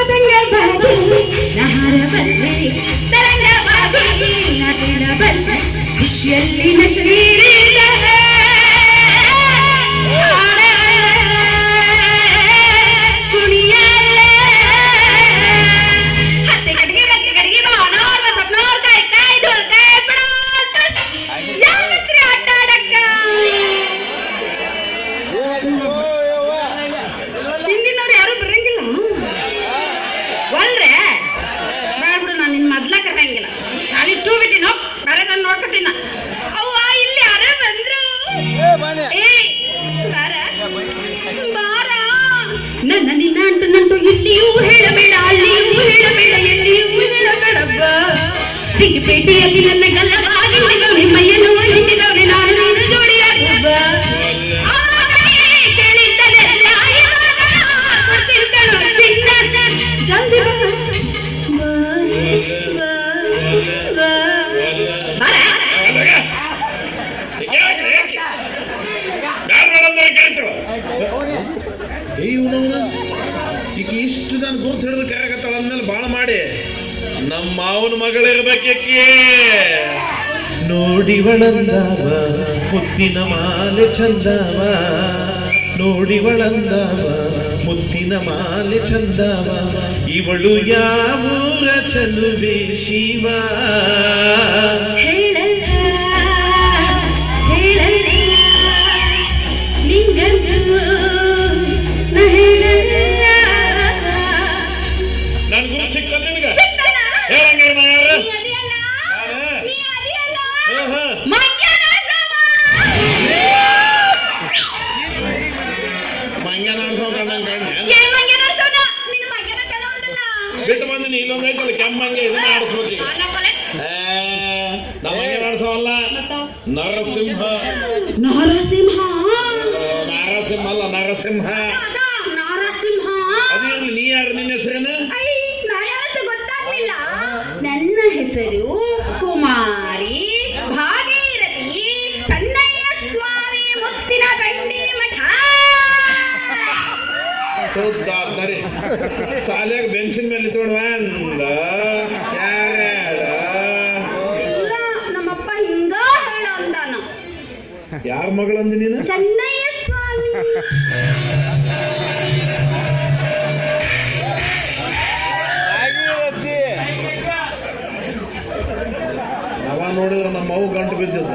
ಪೇಟೆಯಲ್ಲಿ ನನ್ನ ಗಲ್ಲವಾಗಿ ನಿಮ್ಮಯ್ಯನು ನಿಂತಿದ್ದಾವೆ ನಾನು ನೀನು ಜೋಡಿಯಾಗುವ ಜಲ್ದಿ ಈಗ ಇಷ್ಟು ನಾನು ಗುರುತು ಹಿಡಿದು ಕರೆಗತ್ತಳ ಅಂದ್ಮೇಲೆ ಬಾಳ ಮಾಡಿ ನಮ್ಮ ಮಾವನ ಮಗಳಿರ್ಬೇಕೆ ನೋಡಿ ಒಳಂದವ ಮುತ್ತಿನ ಮಾಲೆ ಚಂದವ ನೋಡಿ ಒಳಂದವ ಮುತ್ತಿನ ಮಾಲೆ ಚಂದವ ಇವಳು ಯಾವೂರ ಚಲುವೆ ಶಿವ ನನ್ ಗುರು ಸಿಕ್ತಲ್ಲ ನಿನಗ ಹೇಳಂಗ ಯಾರು ಬಿಟ್ಟು ಬಂದಿನಿ ಇಲ್ಲೊಂದು ಐತಲ್ಲ ಕೆಮ್ಮಂಗೆ ಇದನ್ನ ಆಡಿಸ್ಬೇಕು ನಮಗೆ ಆಡಿಸೋಲ್ಲ ನರಸಿಂಹ ನರಸಿಂಹ ನರಸಿಂಹ ಅಲ್ಲ ನರಸಿಂಹ ನರಸಿಂಹ ಅದು ಇರ್ಲಿ ನೀ ಯಾರು ನಿನ್ನ ಹೆಸರೇನು ಗೊತ್ತಾಗ್ಲಿಲ್ಲ ನನ್ನ ಹೆಸರು ಕುಮಾರಿ ಭಾಗೀರಥಿ ಚೆನ್ನಯ್ಯ ಸ್ವಾಮಿ ಮುತ್ತಿನ ಗಂಡಿ ಮಠ ನಡಿ ಶಾಲೆಯಾಗ ಬೆಂಚಿನ ಮೇಲೆ ನಿಂತ್ಕೊಂಡ್ವ ಅಂದ ನಮ್ಮಪ್ಪ ಹಿಂಗ ಹೇಳ ಅಂದಾನ ಯಾರ ಮಗಳಂದ ನೀನು ಚೆನ್ನಯ್ಯ ಸ್ವಾಮಿ ಅವ ನೋಡಿದ್ರೆ ನಮ್ಮ ಅವು ಗಂಟು ಬಿದ್ದಿದ್ದ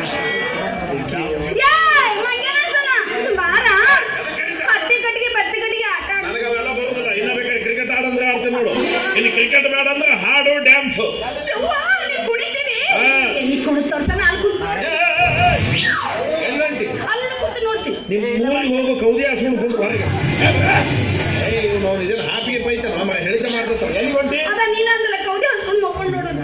ನನಗವೆಲ್ಲ ಬರುದಿಲ್ಲ ಇನ್ನ ಬೇಕಾದ್ರೆ ಕ್ರಿಕೆಟ್ ಆಡಂದ್ರೆ ಆಡ್ತೀನಿ ನೋಡು ಇಲ್ಲಿ ಕ್ರಿಕೆಟ್ ಬೇಡ ಅಂದ್ರೆ ಹಾಡು ಡ್ಯಾನ್ಸ್ ಎಲ್ಲಂಟಿ ನಿಮ್ ಊರಿಗೆ ಹೋಗೋ ಕೌದಿ ಹಾಸ್ಕೊಂಡು ಕುಂತು ಹೊರಗೆ ನಾವು ಇದನ್ನ ಹಾಪಿಗೆ ಪೈತಾನ ನಮ್ಮ ಹೇಳಿಕ ಮಾಡ್ತಾರ ಎಲ್ಲಿ ಹೊಂಟಿ ಕೌದಿ ಹಾಸ್ಕೊಂಡು ಮಕ್ಕೊಂಡು ನೋಡುತ್ತೆ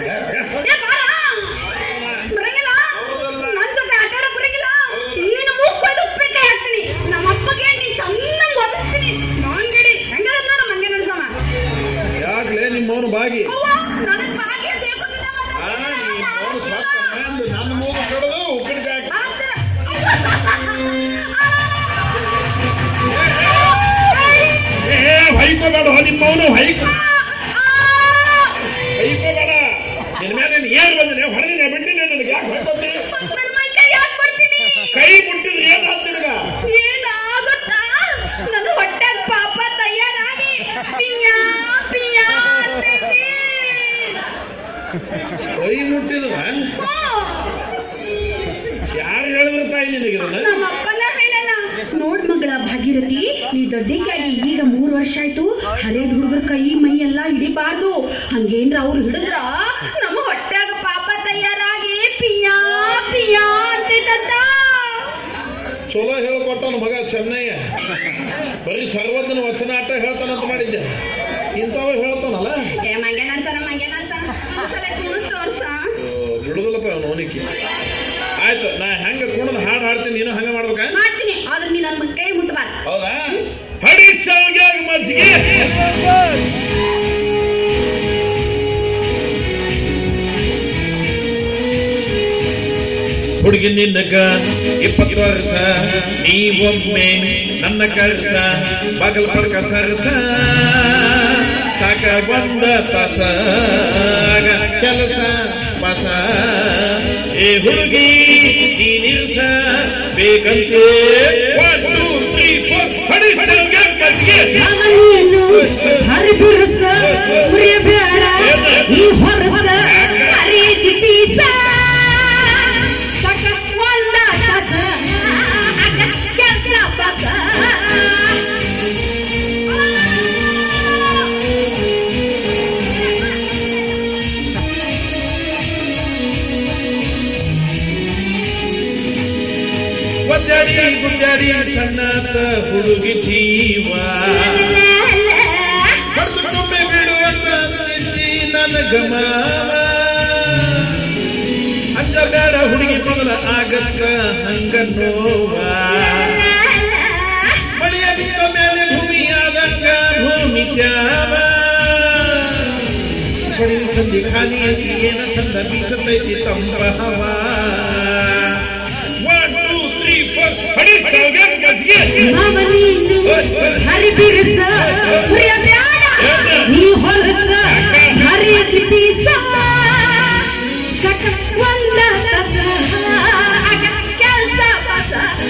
ಯಾಕ್ಲೆ ನಿಮ್ಮವನು ಬಾಗಿ ನನ್ನ ಮೂಗು ಕಡದು ಉಪ್ಪಿನಕಾಯಿ ಹೈಕೋಬೇಡ ನಿಮ್ಮವನು ಹೈಕೋಬೇಡ ನಿನ್ನ ಮೇಲೆ ಏನ್ ಬಂದಿದೆ ಹೊರಗಿನ ಬಿಟ್ಟಿನಿ ನನಗೆ ಯಾಕೆ ಹೊಯ್ಕೊತಿ ಕೈ ಮುಟ್ಟಿದ್ರೆ ಏನ್ ಆಗ್ತಿರ್ಗ ನನ್ನ ಹೊಟ್ಟೆ ಪಾಪ ತಯಾರಾಗಿ ಕೈ ಮುಟ್ಟಿದ್ರ ಯಾರು ಹೇಳಿದ್ರ ತಾಯಿ ನಿನಗೆ ನಮ್ಮಪ್ಪನ ಹೇಳಲ್ಲ ನೋಡ್ ಮಗಳ ಭಾಗೀರಥಿ ನೀ ದೊಡ್ಡಕ್ಕಾಗಿ ಈಗ 3 ವರ್ಷ ಆಯ್ತು ಹಳೇದ್ ಹುಡುಗರ ಕೈ ಮೈ ಎಲ್ಲ ಹಿಡಿಬಾರ್ದು ಹಂಗೇನ್ರ ಅವ್ರು ಹಿಡಿದ್ರ ನಮ್ಮ ಹೊಟ್ಟ್ಯಾಗ ಪಾಪ ತಯಾರಾಗಿ ಪಿಯಾ ಪಿಯಾ ಅಂತಿದ್ದ ಚಲೋ ಹೇಳ್ಕೊಟ್ಟವನ ಮಗ ಚೆನ್ನಯ್ಯ ಬರೀ ಸರ್ವಜ್ಞನ ವಚನ ಆಟ ಹೇಳ್ತಾನಂತ ಮಾಡಿದ್ದೆ ಇಂಥವ ಹೇಳ್ತಾನಲ್ಲ ಬಿಡುದಿಲ್ಲಪ್ಪ ಅವನು ಅವನಿಗೆ ಆಯ್ತು ನಾ ಹೆಂಗ ಕುಣದ್ ಹಾಡು ಹಾಡ್ತೀನಿ ನೀನು ಹಂಗ ಮಾಡ್ಬೇಕ ಮಾಡ್ತೀನಿ ಆದ್ರೆ ನೀ ನನ್ನ ಕೈ ಮುಟ್ಟಬಾರ್ದು ಹೌದಾ ಹಡಿ ಶಾವಿಗೆ ಮಜ್ಜಿಗೆ ಹುಡುಗಿ ನಿನ್ನಗ 20 ವರ್ಷ ನೀವೊಮ್ಮೆ ನನ್ನ ಕರ್ಸ ಬಗಲ್ ಪರ್ಕ ಸರ್ಸ ಬಂದ ತಸಾಗ ಕೆಲಸ ಮಸ ಏ ಹುಡುಗಿ ನೀನಿರ್ಸ ಬೇಕಂತೆ 1 2 3 4 ಹಡಿ ಹಡಿ ಹರಿಬಿರುಸ ಮುರಿಯಬೇಡ ಈ ಹೊರಸ ಹರಿದಿ ಪೀಸ ಸಕಸ್ವಂದ ತಸ ಕೆಲ್ಸ ಬಸ ಗುಂಜಾಡಿ ಸಣ್ಣತ ಹುಡುಗಿ ಜೀವ ಕಡ್ದುಕೊಮ್ಮೆ ಬಿಡುವಂತ ನನಗ ಮಾವ ಅಂಜಬೇಡ ಹುಡುಗಿ ಮೊದಲ ಆಗಕ್ಕ ಹಂಗ ನೋವ ಮಳೆಯ ನಿಂತ ಮೇಲೆ ಭೂಮಿ ಆದಂಗ ಭೂಮಿ ತ್ಯಾವ ಬಡಿ ಸಂಧಿ ಖಾಲಿ ಏನ ಚಂದ ಬೀಸತೈತಿ ತಂದ್ರ ಹವಾ ಹರಿಬಿರುಸ ಮುರಿಯಬೇಡ ನೀ ಹೊರಸ ಹರಿದಿ ಪೀಸ ಸಕಸ್ವಂದ ತಸ ಕೆಲ್ಸ ಬಸ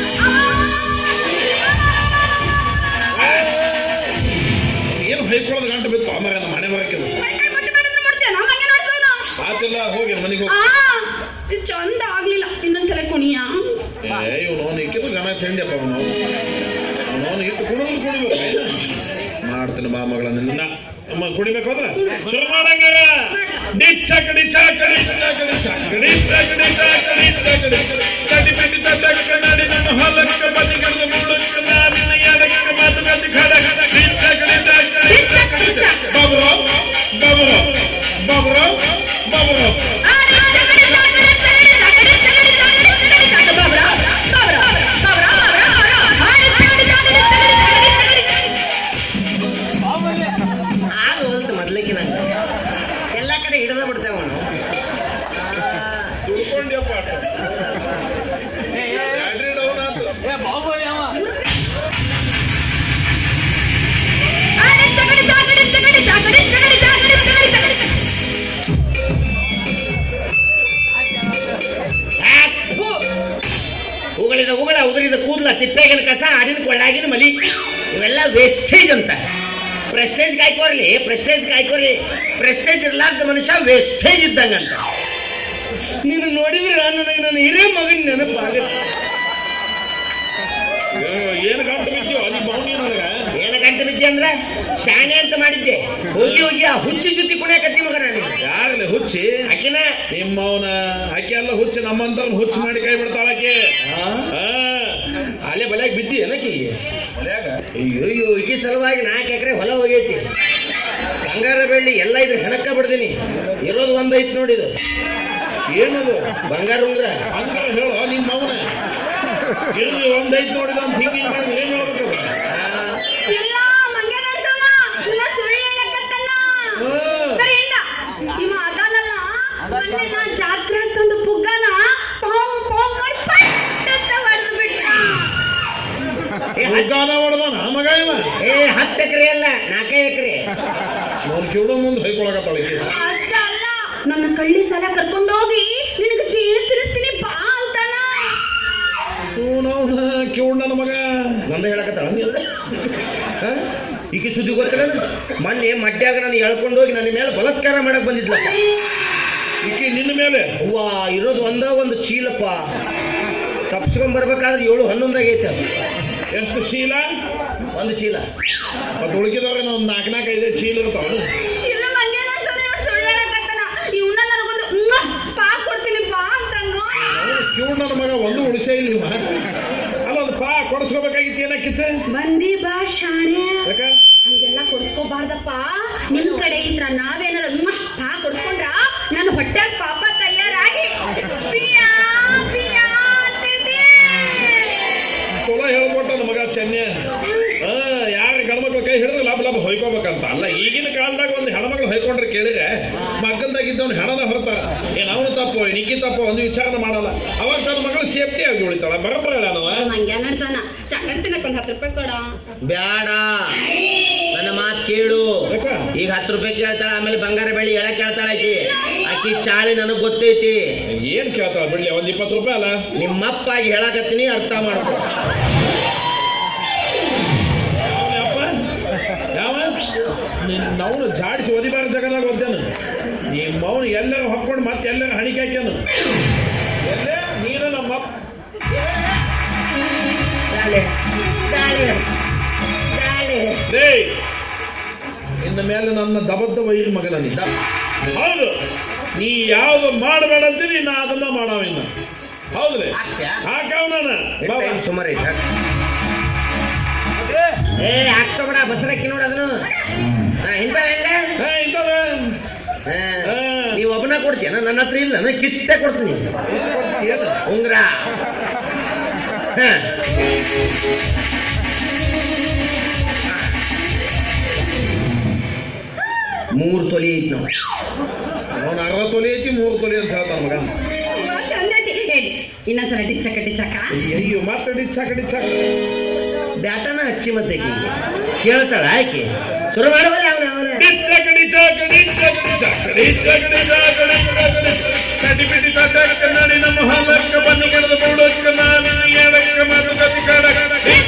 ಏನು ಹೊಯ್ಕೊಳ್ಳೋದು ಗಂಟು ಬಿತ್ತು ಆಮೇಲೆ ನಮ್ಮ ಮನೆ ಬರಕ್ಕೆ ಆತಿಲ್ಲ ಹೋಗಿ ಮನೆಗೆ ಹೋಗಿ ಚಂದ ಆಗ್ಲಿಲ್ಲ ಇನ್ನೊಂದ್ಸಲ ಕುಣಿಯ ಇವನು ಇಕ್ಕಿದ್ರು ಗನ ತಿಂಡಿಯಪ್ಪ ಅವನು ಇಟ್ಟು ಕುಡಿಬೇಕು ಮಾಡ್ತೀನಿ ಬಾ ಮಗಳ ನಿನ್ನ ಕುಡಿಬೇಕು ಅಂದ್ರೆ ಶುರು ಮಾಡಂಗಾರ ಮೊದ್ಲಿಕ್ಕೆ ನಂಗೆ ಎಲ್ಲ ಕಡೆ ಹಿಡಿದ ಬಿಡ್ತೇವೆ ಅವನು ದುಡ್ಕೊಂಡ್ಯಪ್ಪ ಉಗುಳ ಉದುರಿದ ಕೂದಲ ತಿಪ್ಪೆಗಿನ ಕಸ ಆಡಿನ ಕೊಳ್ಳಾಗಿನ ಮಲಿ ಇವೆಲ್ಲ ವೇಸ್ಟೇಜ್ ಅಂತ ಪ್ರೆಸ್ಟೇಜ್ ಕಾಯ್ಕೋರ್ಲಿ ಪ್ರೆಸ್ಟೇಜ್ ಇರ್ಲಾರ್ದ ಮನುಷ್ಯ ವೇಸ್ಟೇಜ್ ಇದ್ದಂಗಂತ ನೀನು ನೋಡಿದ್ರೆ ನನಗೆ ನನ್ನ ಹಿರಿಯ ಮಗನ ನೆನಪಾಗುತ್ತೆ ಏನು ಗಂಟು ಬಿದ್ದೀವೋ ನಿಮ್ಮ ಮೌನಿ ನನಗ ಏನು ಗಂಟು ಬಿದ್ದೆ ಅಂದ್ರೆ ಶಾಣೆ ಅಂತ ಮಾಡಿದ್ದೆ ಹೋಗಿ ಆ ಹುಚ್ಚಿ ಜೊತೆ ಕುಣಿಯಕತ್ತಿ ಮಗ ನಾನು ಯಾರಲ್ಲ ಹುಚ್ಚಿ ಆಕಿನ ನಿಮ್ಮವನ ಆಕೆ ಎಲ್ಲ ಹುಚ್ಚಿ ನಮ್ಮಂತವ್ನ ಹುಚ್ಚಿ ಮಾಡಿ ಕೈ ಬಿಡ್ತಾಳಕ್ಕೆ ಅಲ್ಲೇ ಬಲ್ಯಾಗ ಬಿದ್ದಿ ಏನಕ್ಕೆ ಅಯ್ಯೋ ಈಕಿ ಸಲುವಾಗಿ 4 ಎಕರೆ ಹೊಲ ಹೋಗೈತಿ ಬಂಗಾರ ಬೆಳ್ಳಿ ಎಲ್ಲ ಇದ್ರೆ ಹೆಣಕ್ಕ ಬಿಡ್ತೀನಿ ಇರೋದು ಒಂದೈತಿ ನೋಡಿದು ಏನದು ಬಂಗಾರ ಉಂಗ್ರ ಹಂಗಾರ ಹೇಳು ನಿಮ್ಮ ಮೌನ ಇರೋದು ಒಂದೈತಿ ನೋಡಿದ ಅಂತ ಹಿಂಗೆ ಏನ್ ಹೇಳ್ಬೇಕು ಇಲ್ಲ ಮಂಗೇನಣ್ಣ ಸುಳ್ಳು ಹೇಳಕತ್ತಲ್ಲ ಸರಿಯಿಂದ ಇವ ಅದಲ್ಲ ಮೊನ್ನೆ ನಾ ಜಾತ್ರೆ ಅಂತಂದು ಪುಗ್ಗನ ಪಾವ್ ಪಾವ್ ಮಾಡಿ ಪಟ್ಟ ಹೊಡೆದು ಬಿಟ್ಟ ಹುಗ್ಗಾನ ಹೊಡೆದ ಮಗ ಇವ 10 ಎಕರೆ ಅಲ್ಲ 4 ಎಕರೆ ನೋಡ್ ಕಿವಿಡ ಮುಂದೆ ಹೊಯ್ಕೊಳಕತ್ತಾಳ ಅಷ್ಟಲ್ಲ ನನ್ನ ಕಳ್ಳಿ ಸಲ ಕರ್ಕೊಂಡೋಗಿ ನಿನಗೆ ಚೇನು ತಿರ್ಸ್ತೀನಿ ಬಾ ಅಂತಾನ ಕಿವಿಡ ನನ್ನ ಮಗ ನಂದ ಹೇಳಕತ್ತಾಳ ಈಕೆ ಸುದ್ದಿ ಗೊತ್ತಿಲ್ಲ ಮೊನ್ನೆ ಮಡ್ಯಾಗ ನಾನು ಎಳ್ಕೊಂಡೋಗಿ ನನ್ನ ಮೇಲೆ ಬಲಾತ್ಕಾರ ಮಾಡಕ್ ಬಂದಿದ್ಲ ಈಕೆ ನಿನ್ನ ಮೇಲೆ ಅವ್ವ ಇರೋದು ಒಂದು ಚೀಲಪ್ಪ ತಪ್ಸ್ಕೊಂಡ್ ಬರ್ಬೇಕಾದ್ರೆ 7-11 ಆಗೈತೆ ಎಷ್ಟು ಚೀಲ ಒಂದು ಚೀಲ ಮತ್ತೆ ಉಳಿಕಿದವ್ರೆ ನಾವು 4-5 ಚೀಲ ಇರ್ತಾವ ಇಲ್ಲ ಮಂಗೇನಣ್ಣ ಸುಳ್ಳು ಹೇಳಕತ್ತನ ಇವನ್ನ ನನಗೊಂದು ಪಾ ಕೊಡ್ತೀನಿ ಬಾ ಅಂತಂದು ಕಿವಿಡ ನನ್ನ ಮಗ ಒಂದು ಉಳಿಸೇ ಇಲ್ಲ ಅಲ್ಲ ಅದು ಪಾ ಕೊಡಿಸ್ಕೋಬೇಕಾಗಿತ್ತು ಏನಕ್ಕಿತ್ತು ಬಂದಿ ಬಾ ಶಾಣೆ ಯಾಕ ಹಂಗೆಲ್ಲ ಕೊಡಿಸ್ಕೋಬಾರ್ದಪ್ಪ ನಿಮ್ ಕಡೆ ಇದ್ರ ನಾವೇನಾರ ಪಾ ಕೊಡಿಸ್ಕೊಂಡ್ರ ನನ್ನ ಹೊಟ್ಟೆ ಪಾಪ ತಯಾರಾಗಿ ಪಿಯಾ ಪಿಯಾ ಅಂತಿದ್ದೆ. ಚಲೋ ಹೇಳ್ಕೊಟ್ಟ ನನ್ನ ಮಗ ಚೆನ್ನೆ ಯಾರ ಗಂಡ್ಮಕ್ಳು ಕೈ ಹಿಡಿದು ಲಾಭ ಹೊಯ್ಕೋಬೇಕಂತ ಅಲ್ಲ ಈಗಿನ ಕಾಲದಾಗ ಒಂದು ಹೆಣ್ಮಕ್ಳು ಹೊಯ್ಕೊಂಡ್ರೆ ಕೇಳಿದ್ರೆ ಮಕ್ಕಳದಾಗಿದ್ದವನು ಹೆಣದ ಹೊರತಾರ ಏನ್ ಅವನು ತಪ್ಪು ನಿಕ್ಕಿ ತಪ್ಪು ಒಂದು ವಿಚಾರ ಮಾಡಲ್ಲ ಅವಾಗ ನನ್ನ ಮಗಳು ಸೇಫ್ಟಿ ಆಗಿ ಉಳಿತಾಳ ಬರಬರ ಹೇಳವ ಮಂಗ್ಯ ನಡ್ಸೋಣ ಚಕಟ್ ತಿನ್ನಕ್ 10 ರೂಪಾಯಿ ಕೊಡ ಬ್ಯಾಡ ನನ್ನ ಮಾತು ಕೇಳು ಯಾಕ ಈಗ 10 ರೂಪಾಯಿ ಕೇಳ್ತಾಳ, ಆಮೇಲೆ ಬಂಗಾರ ಬೆಳ್ಳಿ ಹೇಳಕ್ ಕೇಳ್ತಾಳ ಆಕಿ ಚಾಳಿ ನನಗ್ ಗೊತ್ತೈತಿ. ಏನ್ ಕೇಳ್ತಾಳ ಬಿಡ್ಲಿ, ಒಂದ್ 20 ರೂಪಾಯಿ ಅಲ್ಲ. ನಿಮ್ಮಪ್ಪಾಗಿ ಹೇಳಕತ್ತೀನಿ, ಅರ್ಥ ಮಾಡ್ಕೊ. ಯಾವ ನಾವು ಜಾಡಿಸಿ ಒದಿಬಾರ ಜಗದಾಗ ಒದ್ದೇನು ನಿಮ್ಮ ಮೌನ ಎಲ್ಲರೂ ಹೊಕ್ಕೊಂಡು ಮತ್ತೆ ಎಲ್ಲರೂ ಹಣಿಕೆ ಹಾಕ್ಯಾನು ಎಲ್ಲೇ ನೀನು ನಮ್ಮಪ್ಪ. ಇನ್ನು ಮೇಲೆ ನನ್ನ ದಬದ್ದ ವೈರಿ ಮಗನ ನೀ. ಹೌದು, ನೀ ಯಾವ್ದು ಮಾಡಬೇಡ ಅಂತೀನಿ, ನಾ ಅದನ್ನ ಮಾಡವ. ಇನ್ನ ಹೌದ್ರಿ ಹಾಕವ್ ನಾನು ಸುಮಾರು ಹಾಕ್ತೋಬೇಡ, ಬಸರಕ್ಕಿ ನೋಡ ಅದನ್ನು ನೀವು ಒಬ್ಬನ ಕೊಡ್ತೀಯ, ನನ್ನ ಹತ್ರ ಇಲ್ಲ, ನಾನು ಕಿತ್ತೆ ಕೊಡ್ತೀನಿ. ಉಂಗ್ರ 3 ತೊಲಿ ಐತಿ ನಾವು. ಅವನು 60 ತೊಲಿ ಐತಿ, 3 ತೊಲಿ ಅಂತ ಹೇಳ್ತಾನ ಮಗ. ಇನ್ನೊಂದ್ಸಲ ಡಿಚ್ಚಕ ಡಿಚ್ಚಕ. ಅಯ್ಯೋ ಮತ್ತೆ ಡಿಚ್ಚಾಕ ಡಿಚ್ಚಾಕ ಬ್ಯಾಟನ ಹಚ್ಚಿ ಮತ್ತೆ ಕೇಳ್ತಾಳ ಆಯ್ಕೆ ಶುರು ಮಾಡಬಲ್ಲ. ಕನ್ನಡಿನ ಮಹಾಲಕ್ಕ ಬನ್ನಿ ಕಡದ ಮೂಡಕ್ಕ ನಾನಿನ ಏಳಕ್ಕ ಮಾತುಕತೆ ಕಡಕ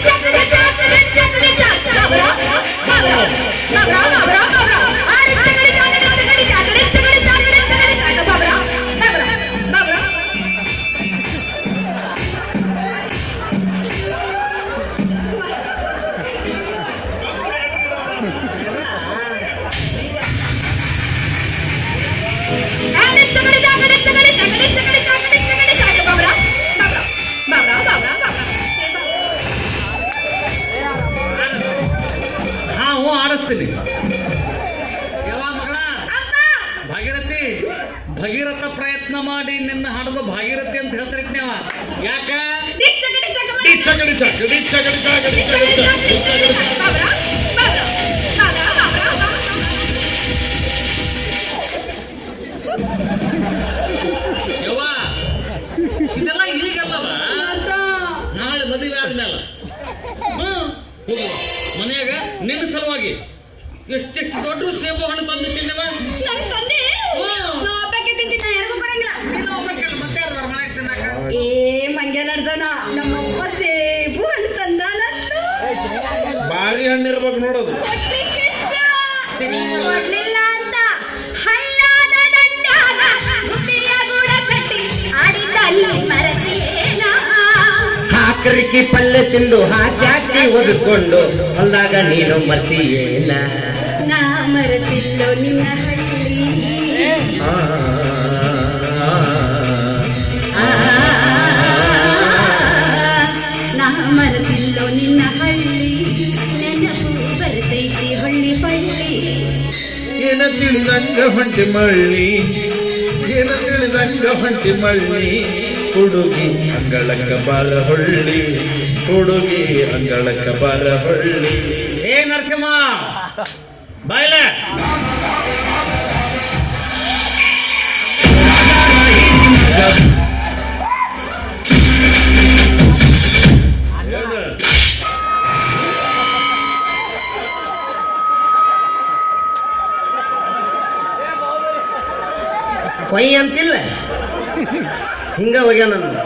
ಆಡಿಸ್ತೀನಿ. ಭಾಗೀರಥಿ, ಭಗೀರಥ ಪ್ರಯತ್ನ ಮಾಡಿ ನಿನ್ನ ಹಾಡೋದು ಭಾಗೀರಥಿ ಅಂತ ಹೇಳ್ತಾರೆ ನೀವ. ಯಾಕ ಯವ್ವ, ಇದೆಲ್ಲ ಈಗಲ್ಲವ, ನಾಳೆ ಮದುವೆ ಆದ್ಮೇಲೆ ಮನೆಯಾಗ ನಿನ್ನ ಸಲುವಾಗಿ ಎಷ್ಟೆಷ್ಟು ದೊಡ್ಡ ಸೇಬು ಹಣ್ಣು ತಂದು ತಿನ್ನವ. ಏ ಮಂಗ್ಯ ನಡ್ಸೋಣ, ನಮ್ಮಪ್ಪ ಸೇಬು ಹಣ್ಣು ತಂದಾನ. ಬಾರಿ ಹಣ್ಣು ಇರ್ಬೇಕು ನೋಡೋದು. ಕೊಡ್ಲಿಲ್ಲ ಅಂತ ಹಳ್ಳಾದ ದಂಡಾದ ಗುಡ್ಡಿಯ ಗೂಡ ಕಟ್ಟಿ ಆಡಿದಲ್ಲಿ ಮರತಿಯೇನ. ಹಾಕರಿಕಿ ಪಲ್ಲೆ ತಿಂದು ಹಾಕಿ ಒದ್ಕೊಂಡು ಹೊಲ್ದಾಗ ನೀನು ಮರ್ತಿಯೇನ. ನಾ ಮರತಿಲ್ಲೋ ನಿನ್ನ ಹಳ್ಳಿ, ನಾ ಮರತಿಲ್ಲೋ ನಿನ್ನ ಹಳ್ಳಿ, ನೆನಪು ಬರ್ತೈತಿ ಹಳ್ಳಿ ಬಳ್ಳಿ. ಏನ ತಿಳಿದಂಗ ಹೊಂಟಿ ಮಳ್ಳಿ, ಏನ ತಿಳಿದಂಗ ಹೊಂಟಿ ಮಳ್ಳಿ, ಹುಡುಗಿ ಅಂಗಳಕ್ಕ ಬಾರ ಹೊಳ್ಳಿ, ಹುಡುಗಿ ಅಂಗಳಕ್ಕ ಬಾರ ಹೊಳ್ಳಿ. ಏ ನರಸಿಂಹ ಬಾಯ್ಲ, ಕೊಯ್ ಅಂತಿಲ್ಲ, ಹಿಂಗ ಹೋಗ್ಯಾನ ನಾನು.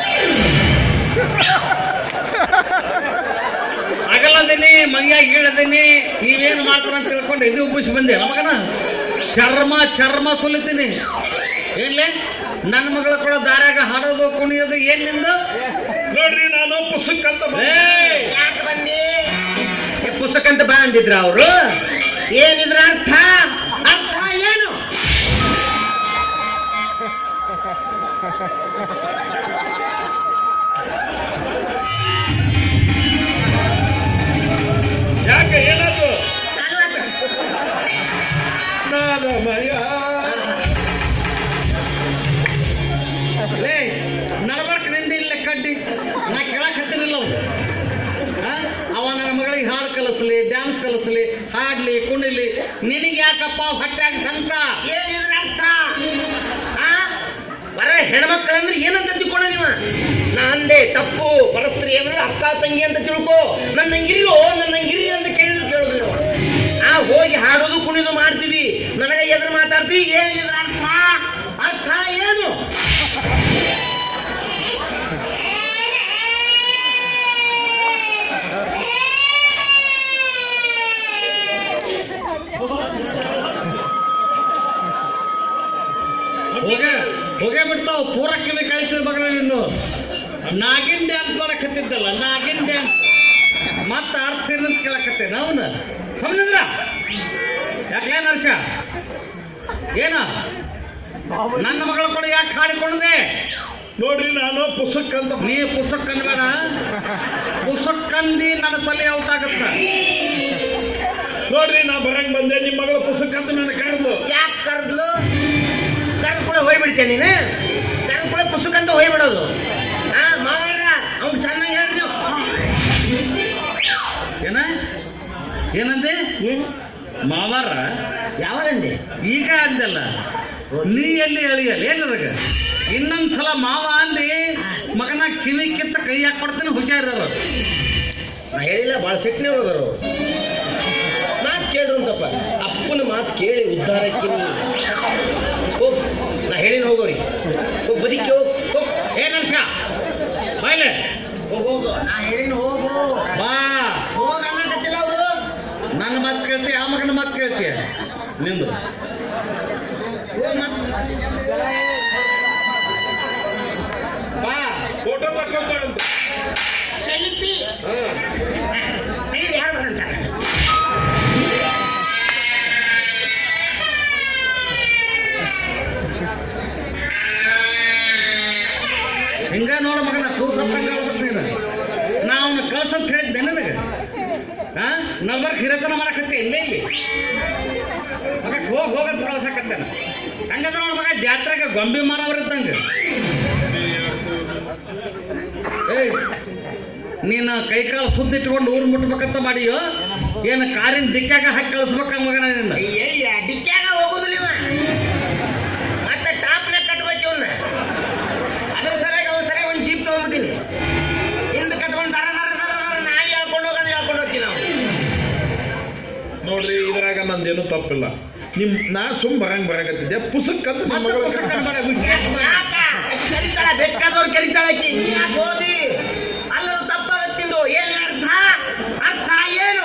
ಆಗಲ್ಲದೀನಿ ಮಂಗ್ಯಾಗ ಗೀಳದೀನಿ, ನೀವೇನು ಮಾಡ್ತಾರ ಅಂತ ತಿಳ್ಕೊಂಡು ಇದು ಉಬ್ಬಿಸಿ ಬಂದೆ ನಮಗನ. ಚರ್ಮ ಸುಲಿತೀನಿ. ಏನ್ಲೆ ನನ್ನ ಮಗಳ ಕೂಡ ದಾರ್ಯಾಗ ಹಾಡೋದು ಕುಣಿಯೋದು ಏನ್ ನಿಂದು? ನೋಡ್ರಿ, ನಾನು ಪುಸ್ತಕ ಅಂತ ಯಾಕೆ ಬಂದಿ? ಪುಸ್ತಕ ಅಂತ ಬಾ ಅಂದಿದ್ರ ಅವರು. ಏನಿದ್ರ ಅರ್ಥ? ಅರ್ಥ ಏನು? ಯಾಕೆ ಏನಾದ್ರು ನಾದಮಯ ನಡಬರ್ಕ್ ನಿಂದ ಇಲ್ಲ ಕಡ್ಡಿ, ನಾ ಕೇಳಕ್ ಹತ್ತಿರಲಿಲ್ಲ ಅವ ನನ್ನ ಮಗಳಿಗೆ ಹಾಡು ಕಲಿಸ್ಲಿ, ಡ್ಯಾನ್ಸ್ ಕಲಿಸ್ಲಿ, ಹಾಡ್ಲಿ, ಕುಣಿಲಿ. ನಿನಗೆ ಯಾಕಪ್ಪ ಹೊಟ್ಟಾಗ ಸಂತ? ಏನಿದ್ರ ಅರ್ಥ? ಬರ ಹೆಣ್ಮಕ್ಳಂದ್ರೆ ಏನಂತ ತಿಳ್ಕೊಂಡ ನೀವ? ನಾ ಅಂದೆ ತಪ್ಪು. ಪರಸ್ತ್ರೀ ಅಂದ್ರೆ ಅಕ್ಕ ತಂಗಿ ಅಂತ ತಿಳ್ಕೊ. ನನ್ನ ಹಂಗಿರಿಯೋ, ನನ್ನ ಹಂಗಿರಿ ಅಂತ ಕೇಳಿದ್ರು ಕೇಳುದಿಲ್ಲ. ಆ ಹೋಗಿ ಹಾಡೋದು ಕುಣಿದು ಮಾಡ್ತಿದ್ದಿ, ನನಗೆ ಎದುರು ಮಾತಾಡ್ತಿ. ಏನಿದ್ರ ಅರ್ಥ ಏನು? ಹೋಗೇ ಬಿಡ್ತಾವ ಪೂರಕ್ಕೆ ಕಳಿಸಿದ ಮಗಳ ನೀನು ನಾಗಿನ್ ಡ್ಯಾನ್ಸ್ ಮಾಡಕತ್ತಿದ್ದಲ್ಲ, ನಾಗಿನ್ ಡ್ಯಾನ್ಸ್ ಮತ್ತ ಅರ್ಥ ಏನಂತ ಕೇಳಕತ್ತೆ ನಾವನ್ನ ಸಮದ್ರ ಯಾಕೆ ಹರ್ಷ ಏನ ನನ್ನ ಮಗಳ ಕೂಡ ಯಾಕೆ ಹಾಡಿಕೊಂಡೆ? ನೋಡ್ರಿ ನಾನು ಪುಸ್ತಕ ಅಂತ ನೀ ಪುಸ್ತಕ ಬೇಡ, ಪುಸ್ತಕಂದಿ ನನ್ನ ತಲೆ ಔಟ್ ಆಗತ್ತ. ನೋಡ್ರಿ ನಾ ಬರಂಗ್ ಬಂದೆ, ನಿಮ್ಮ ಮಗಳ ಪುಸ್ತಕ ಅಂತ ನನ್ನ ಕರೆದು. ಯಾಕೆ ಕರೆದ್ಲು? ಕರೆದು ಕೂಡ ಹೋಗ್ಬಿಡ್ತೇನೆ ನೀನು, ಕರೆದು ಕೂಡ ಪುಸ್ತಕ ಅಂತ ಹೋಗ್ಬಿಡೋದು. ಮಾವರ ಅವ್ನು ಚೆನ್ನಾಗಿ ಹೇಳಿದ್ರು. ಏನ ಏನಂದೆ? ಏನು ಮಾವಾರ ಯಾವಾಗಂದೆ? ಈಗ ಅಂದಲ್ಲ, ನೀ ಎಲ್ಲಿ ಎಳಿಯಲ್ಲ ಏನದಾಗ ಇನ್ನೊಂದ್ಸಲ ಮಾವ ಅಂದಿ ಮಗನ ಕಿವಿ ಕಿತ್ತ ಕೈ ಹಾಕೊಡ್ತೀನಿ ಹುಷಾರರು. ನಾ ಹೇಳಿಲ್ಲ, ಭಾಳ ಸಿಟ್ಟಿನವ್ರು ಅದಾರು. ಮಾತು ಕೇಳ್ರು ಅಂತಪ್ಪ, ಅಪ್ಪನ ಮಾತು ಕೇಳಿ ಉದ್ಧಾರಕ್ಕೆ ಹೋಗ್. ನಾ ಹೇಳಿನ ಹೋಗೋರಿ, ಹೋಗಿ ಬದುಕಿ ಹೋಗ್. ಏನಂತ ಬಾಯ್ಲೆ ಹೋಗು, ನಾ ಹೇಳಿನ ಹೋಗು. ಬಾ. ಹೋಗ ಅನ್ನಕತ್ತಿಲ್ಲ ಅವರು. ನನ್ನ ಮಾತು ಕೇಳ್ತೀಯ, ಆ ಮಗನ ಮಾತು ಕೇಳ್ತೀಯ ನಿಂದು. ಬಾ ಫೋಟೋ ತಕ್ಕೊಂತ ಅಂತ. ಸೆಲ್ಫಿ ಯಾರು ಬರಂತಾರೆ? ಹಿಂಗ ನೋಡ ಮಗನ ನೀನು ನಾ ಅವನ್ನ ಕಳ್ಸಂತ ಹೇಳಿದ್ದೆ ನನಗೆ. ನಲ್ಬರ್ಕ್ ಹಿರೇತನ ಮಾಡಕತ್ತೆ ಇಲ್ಲೇ ಇಲ್ಲಿ ಮಗ ಹೋಗಂತ ಕಳ್ಸಕತ್ತೇನ. ಹಂಗದ ನೋಡ ಮಗ ಜಾತ್ರೆಗೆ ಗೊಂಬೆ ಮಾರವ್ರಿದ್ದಂಗೆ. ಏಯ್ ನೀನು ಕೈಕಾಲು ಸುದ್ದಿ ಇಟ್ಕೊಂಡು ಊರು ಮುಟ್ಬೇಕಂತ ಮಾಡಿಯೋ ಏನು ಕಾರಿನ ದಿಕ್ಕಾಗ ಹಾಕಿ ಕಳಿಸ್ಬೇಕ ಮಗನ ನಿನ್ನ? ಡಿಕ್ಕ್ಯಾಗ ಹೋಗುದಿಲ್ಲ ಇವ. ಮತ್ತೆ ಟಾಪ್ನಾಗ ಕಟ್ಬೇಕು ಇವನ್ನ. ಅದ್ರ ಸರಿಯಾಗಿ ಅವನ ಸರಿಯಾಗಿ ಒಂದು ಜೀಪ್ ತಗೊಂಡ್ಬಿಟ್ಟಿನಿ. ಹಿಂದೆ ಕಟ್ಕೊಂಡು ದರ ದರ ದರ ದರ ನಾಯಿ ಹೇಳ್ಕೊಂಡು ಹೋಗೋದು ಹೇಳ್ಕೊಂಡು ಹೋಗ್ತೀವಿ ನಾವು. ನೋಡ್ರಿ ಇದ್ರಾಗ ನಂದೇನು ತಪ್ಪಿಲ್ಲ. ನಾ ಸುಮ್ ಬರಂಗತ್ತಿದ್ದೆ ಪುಸ್ತಕ ಅಂತ ನಿಮ್ಮ ಮಗಳು ಕರಿತಾಳ, ಬೇಕಾದವ್ರು ಕರಿತಾಳೆ. ಓದಿ ಅಲ್ಲೂ ತಪ್ಪಾಗತ್ತಿಂದು ಏನು ಅರ್ಥ? ಅರ್ಥ ಏನು?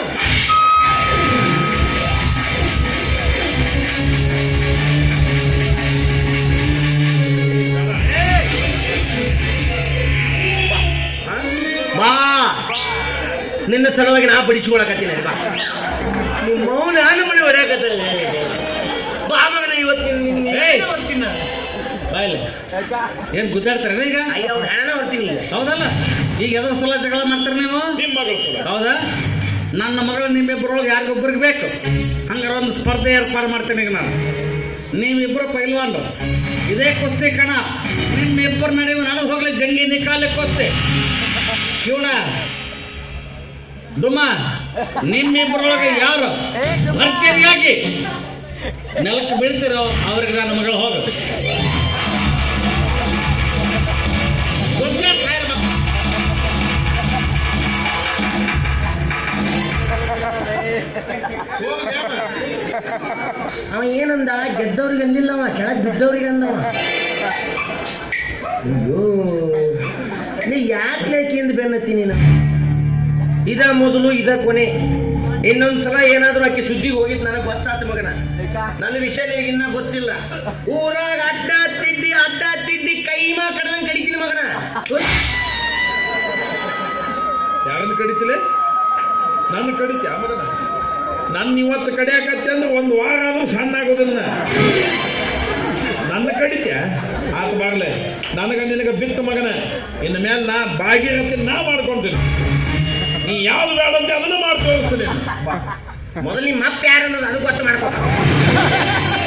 ಬಾ, ನಿನ್ನ ಸಲುವಾಗಿ ನಾ ಬಡಿಸ್ಕೊಳಕತ್ತೀನಿ. ಬಾ, ನಿಮ್ಮ ಮೌನ ಮನೆ ಹೊಡ್ಯಾಕತ್ತಲ್ಲ. ಬಾ ಮಗನ ಇವತ್ತಿನ ಬಾಯ್ಲೆ ಏನ್ ಗುದ್ದಾಡ್ತಾರೆ ಈಗ? ಅಯ್ಯ ಅವ್ರು ಹೆಣ ಹೊಡ್ತೀನಿ ಈಗ. ಹೌದಲ್ಲ, ಈಗ ಎದ್ರ ಸಲ ಜಗಳ ಮಾಡ್ತಾರೆ ನೀವು? ನಿಮ್ಮ ಮಗಳು ಸಲ. ಹೌದಾ? ನನ್ನ ಮಗಳು ನಿಮ್ಮಿಬ್ಬರೊಳಗೆ ಯಾರಿಗೊಬ್ಬರಿಗೆ ಬೇಕು. ಹಂಗಾರೆ ಒಂದು ಸ್ಪರ್ಧೆ ಏರ್ಪಾಡು ಮಾಡ್ತೀನಿ ಈಗ ನಾನು. ನೀವಿಬ್ಬರು ಪೈಲ್ವಾನ್ರು, ಇದೇ ಕುಸ್ತಿ ಕಣ. ನಿಮ್ಮಿಬ್ಬರು ನಡೆಯುವ ನಡೆದು ಹೋಗ್ಲಿ ಜಂಗಿ ನಿಕಾಲೆ ಕುಸ್ತಿ. ಇವಳ ಡುಮ್ಮ ನಿಮ್ಮಿಬ್ಬರೊಳಗೆ ಯಾರು ಭರ್ತಿಯಾಗಿ ನೆಲಕ್ಕೆ ಬೀಳ್ತಿರೋ ಅವ್ರಿಗೆ ನನ್ನ ಮಗಳು ಹೋಗ. ಅವ ಏನಂದ? ಗೆದ್ದವ್ರಿಗೆ ಅಂದಿಲ್ಲವ, ಕೆಳಗೆ ಬಿದ್ದವ್ರಿಗೆ ಅಂದವ. ಅಯ್ಯೋ, ನೀ ಯಾಕೆ ಲೇಕಿಂದ ಬೆನ್ನತ್ತಿ ನೀನು? ಇದ ಮೊದಲು ಇದ ಕೊನೆ. ಇನ್ನೊಂದ್ಸಲ ಏನಾದ್ರು ಆಕಿ ಸುದ್ದಿಗೆ ಹೋಗಿದ್ ನನಗೆ ಗೊತ್ತಾತ ಮಗನ. ನನ್ನ ವಿಷಯ ಇನ್ನ ಗೊತ್ತಿಲ್ಲ. ಊರಾಗ ಅಡ್ಡ ತಿಡ್ಡಿ ಕೈಮಾ ಕಡ್ದಂಗ್ ಕಡಿತೀನಿ ಮಗನ. ಯಾರನ್ನ ಕಡಿತಿಲೆ? ನನ್ನ ಕಡಿತ್ಯಾ ಮಗನ? ನನ್ನ ಇವತ್ತು ಕಡಿಯಾಕತ್ತೆ ಅಂದ್ರೆ ಒಂದು ವಾರ ಆದ್ರೂ ಸಣ್ಣ ಆಗೋದಿಲ್ಲ. ನನ್ನ ಕಡಿತ್ಯಾ? ಆತ ಬಾರ್ಲೆ, ನನಗ ನಿನಗ ಬಿತ್ತ ಮಗನ. ಇನ್ನು ಮೇಲೆ ನಾ ಭಾಗೀರಥಿ ನಾ ಮಾಡ್ಕೊಂತೀನಿ. ನೀ ಯಾವ್ದು ಬೇಡ ಅಂತ ಅದನ್ನ ಮಾಡಿ ತೋರಿಸ್ತೀನಿ. ಮೊದಲು ನಿಮ್ಮ ಅಪ್ಪ ಯಾರನ್ನೋದು ಅದು ಗೊತ್ತು ಮಾಡ್ಕೊ.